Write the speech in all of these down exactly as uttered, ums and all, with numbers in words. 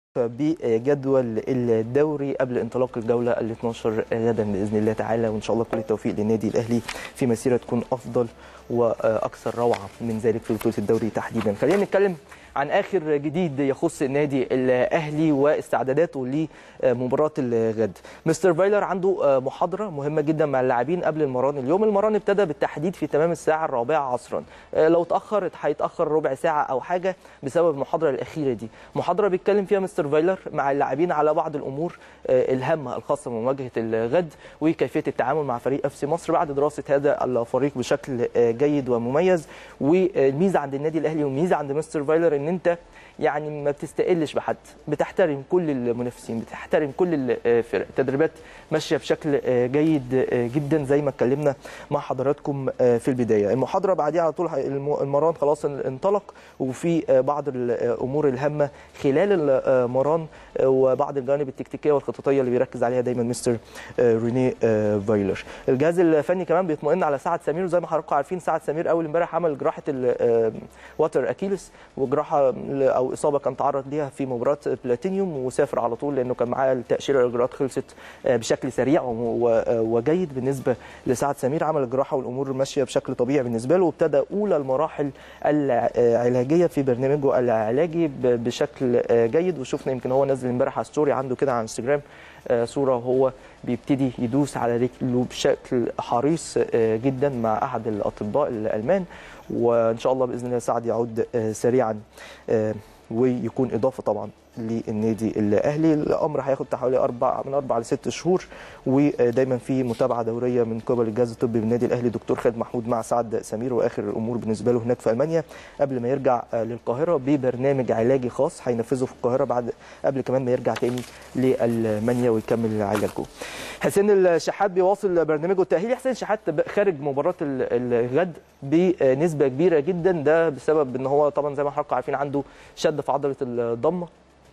بجدول الدوري قبل انطلاق الجوله ال اثناشر غدا باذن الله تعالى، وان شاء الله كل التوفيق للنادي الاهلي في مسيره تكون افضل واكثر روعه من ذلك في بطوله الدوري تحديدا. خلينا نتكلم عن اخر جديد يخص النادي الاهلي واستعداداته لمباراه الغد. مستر فايلر عنده محاضره مهمه جدا مع اللاعبين قبل المران اليوم. المران ابتدى بالتحديد في تمام الساعه الرابعه عصرا، لو اتاخر هيتاخر ربع ساعه او حاجه بسبب المحاضره الاخيره دي. محاضره بيتكلم فيها مستر فايلر مع اللاعبين على بعض الامور الهامه الخاصه بمواجهه الغد وكيفيه التعامل مع فريق اف سي مصر بعد دراسه هذا الفريق بشكل جيد ومميز. والميزه عند النادي الاهلي والميزه عند مستر فايلر ان انت يعني ما بتستقلش بحد، بتحترم كل المنافسين، بتحترم كل الفرق. التدريبات ماشيه بشكل جيد جدا زي ما اتكلمنا مع حضراتكم في البدايه. المحاضره بعديها على طول المران خلاص انطلق، وفي بعض الامور الهامه خلال المران وبعض الجوانب التكتيكيه والخططيه اللي بيركز عليها دايما مستر ريني فايلر. الجهاز الفني كمان بيطمئن على سعد سمير، وزي ما حضراتكم عارفين سعد سمير اول امبارح عمل جراحه الوتر اكيلس، وجراحه او اصابه كان تعرض ليها في مباراه بلاتينيوم، وسافر على طول لانه كان معاه التاشيره. الاجراءات خلصت بشكل سريع وجيد بالنسبه لسعد سمير، عمل الجراحه والامور ماشيه بشكل طبيعي بالنسبه له، وابتدى اولى المراحل العلاجيه في برنامجه العلاجي بشكل جيد. وشفنا يمكن هو نزل امبارح على ستوري عنده كده على انستجرام صوره وهو بيبتدي يدوس على رجله بشكل حريص جدا مع احد الاطباء الالمان، وان شاء الله باذن الله سعد يعود سريعا ويكون اضافه طبعا للنادي الاهلي. الامر هياخد حوالي اربع من اربع لست شهور، ودايما في متابعه دوريه من قبل الجهاز الطبي بالنادي الاهلي دكتور خالد محمود مع سعد سمير، واخر الامور بالنسبه له هناك في المانيا قبل ما يرجع للقاهره ببرنامج علاجي خاص هينفذه في القاهره بعد قبل كمان ما يرجع تاني لالمانيا ويكمل علاجه. حسين الشحات بيواصل برنامجه التاهيلي. حسين الشحات خارج مباراه الغد بنسبه كبيره جدا، ده بسبب ان هو طبعا زي ما حضراتكم عارفين عنده شد في عضله الضمه،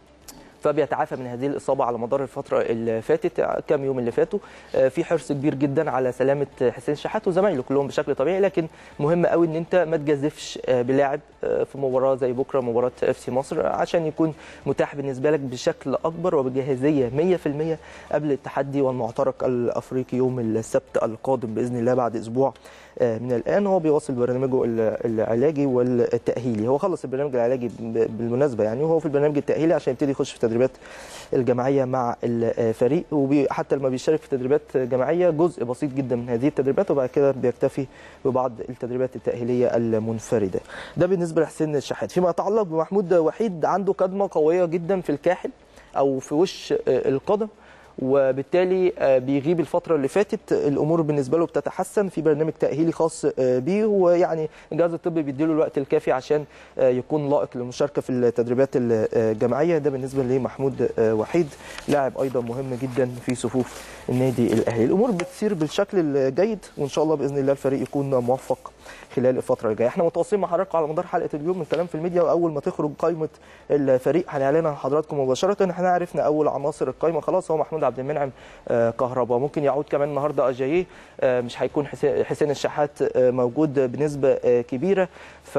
فبيتعافى من هذه الاصابه على مدار الفتره اللي فاتت كام يوم اللي فاتوا. في حرص كبير جدا على سلامه حسين الشحات وزمايله كلهم بشكل طبيعي، لكن مهم قوي ان انت ما تجازفش بلاعب في مباراه زي بكره مباراه اف سي مصر عشان يكون متاح بالنسبه لك بشكل اكبر وبجاهزيه مية في المية قبل التحدي والمعترك الافريقي يوم السبت القادم باذن الله بعد اسبوع من الان. هو بيواصل برنامجه العلاجي والتاهيلي، هو خلص البرنامج العلاجي بالمناسبه يعني، وهو في البرنامج التاهيلي عشان يبتدي يخش في التدريبات الجماعيه مع الفريق، وحتى لما بيشارك في تدريبات جماعيه جزء بسيط جدا من هذه التدريبات، وبعد كده بيكتفي ببعض التدريبات التاهيليه المنفرده. ده بالنسبه لحسين الشحات. فيما يتعلق بمحمود وحيد، عنده كدمه قويه جدا في الكاحل او في وش القدم، وبالتالي بيغيب الفترة اللي فاتت. الأمور بالنسبة له بتتحسن في برنامج تأهيلي خاص بيه، ويعني الجهاز الطبي بيديله الوقت الكافي عشان يكون لائق للمشاركة في التدريبات الجماعية. ده بالنسبة لمحمود وحيد، لاعب أيضا مهم جدا في صفوف النادي الأهلي. الأمور بتسير بالشكل الجيد، وإن شاء الله بإذن الله الفريق يكون موفق خلال الفترة الجاية. احنا متواصلين مع حضراتكم على مدار حلقة اليوم من كلام في الميديا، وأول ما تخرج قائمة الفريق هنعلنها لحضراتكم مباشرة. احنا عرفنا أول عناصر القائمة خلاص، هو محمود عبد المنعم كهربا، ممكن يعود كمان النهارده اجاييه، مش هيكون حسين الشحات موجود بنسبه كبيره،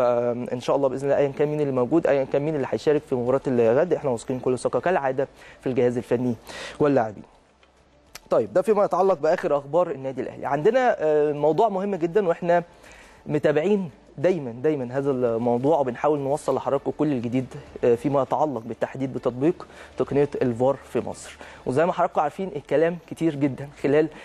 فان شاء الله باذن الله ايا كان مين اللي موجود ايا كان مين اللي هيشارك في مباراه الغد احنا واثقين كل ثقه كالعاده في الجهاز الفني واللاعبين. طيب ده فيما يتعلق باخر اخبار النادي الاهلي. عندنا موضوع مهم جدا واحنا متابعين دايما دايما هذا الموضوع، وبنحاول نوصل لحضراتكم كل الجديد فيما يتعلق بالتحديد بتطبيق تقنيه الفار في مصر. وزي ما حضراتكم عارفين الكلام كتير جدا خلال